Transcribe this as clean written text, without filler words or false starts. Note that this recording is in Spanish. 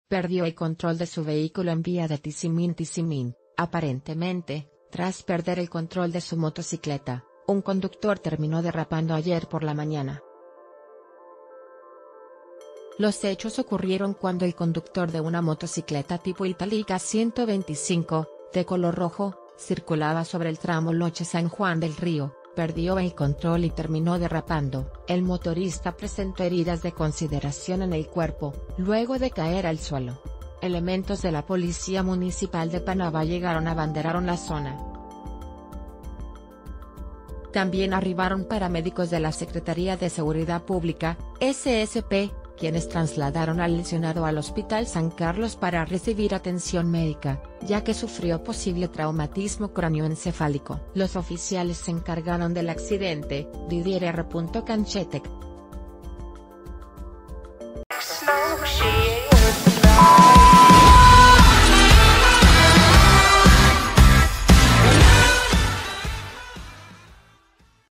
perdió el control de su vehículo en vía de Tizimín. Aparentemente, tras perder el control de su motocicleta, un conductor terminó derrapando ayer por la mañana. Los hechos ocurrieron cuando el conductor de una motocicleta tipo Itálica 125, de color rojo, circulaba sobre el tramo Loche-San Juan del Río, perdió el control y terminó derrapando. El motorista presentó heridas de consideración en el cuerpo, luego de caer al suelo. Elementos de la Policía Municipal de Panamá abanderaron la zona. También arribaron paramédicos de la Secretaría de Seguridad Pública, SSP, quienes trasladaron al lesionado al Hospital San Carlos para recibir atención médica, ya que sufrió posible traumatismo cráneoencefálico. Los oficiales se encargaron del accidente, Didier R. Canchetek,